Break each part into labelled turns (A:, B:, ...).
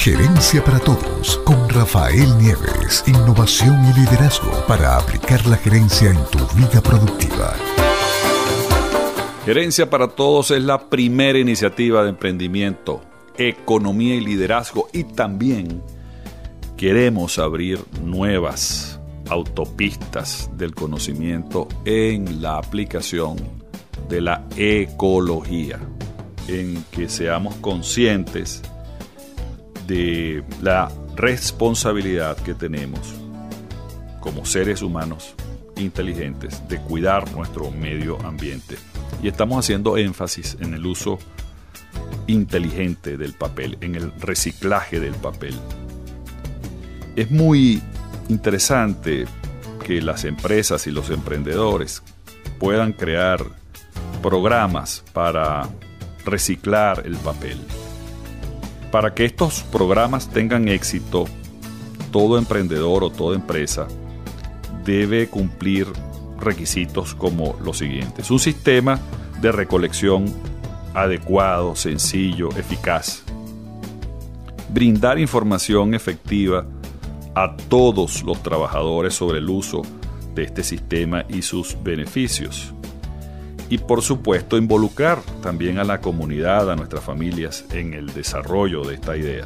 A: Gerencia para Todos con Rafael Nieves. Innovación y liderazgo para aplicar la gerencia en tu vida productiva.
B: Gerencia para Todos es la primera iniciativa de emprendimiento, economía y liderazgo, y también queremos abrir nuevas autopistas del conocimiento en la aplicación de la ecología, en que seamos conscientes de la responsabilidad que tenemos como seres humanos inteligentes de cuidar nuestro medio ambiente. Y estamos haciendo énfasis en el uso inteligente del papel, en el reciclaje del papel. Es muy interesante que las empresas y los emprendedores puedan crear programas para reciclar el papel. Para que estos programas tengan éxito, todo emprendedor o toda empresa debe cumplir requisitos como los siguientes: un sistema de recolección adecuado, sencillo, eficaz, brindar información efectiva a todos los trabajadores sobre el uso de este sistema y sus beneficios. Y por supuesto involucrar también a la comunidad, a nuestras familias en el desarrollo de esta idea.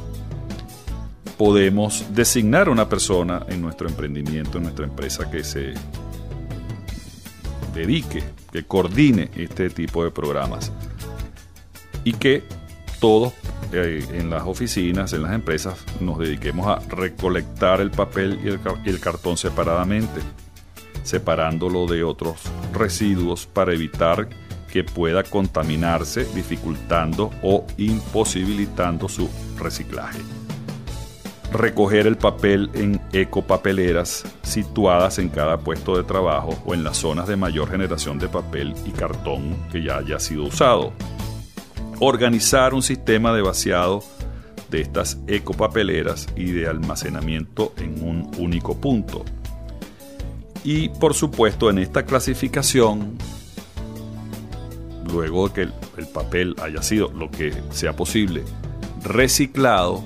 B: Podemos designar una persona en nuestro emprendimiento, en nuestra empresa, que se dedique, que coordine este tipo de programas y que todos en las oficinas, en las empresas, nos dediquemos a recolectar el papel y el cartón separadamente, separándolo de otros residuos para evitar que pueda contaminarse, dificultando o imposibilitando su reciclaje. Recoger el papel en ecopapeleras situadas en cada puesto de trabajo o en las zonas de mayor generación de papel y cartón que ya haya sido usado. Organizar un sistema de vaciado de estas ecopapeleras y de almacenamiento en un único punto. Y por supuesto, en esta clasificación, luego de que el papel haya sido lo que sea posible reciclado,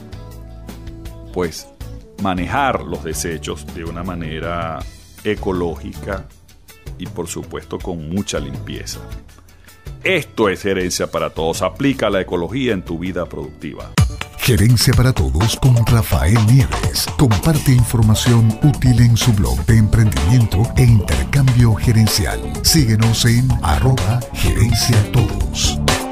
B: pues manejar los desechos de una manera ecológica y por supuesto con mucha limpieza. Esto es Gerencia para Todos. Aplica la ecología en tu vida productiva.
A: Gerencia para Todos con Rafael Nieves. Comparte información útil en su blog de emprendimiento e intercambio gerencial. Síguenos en @gerenciatodos.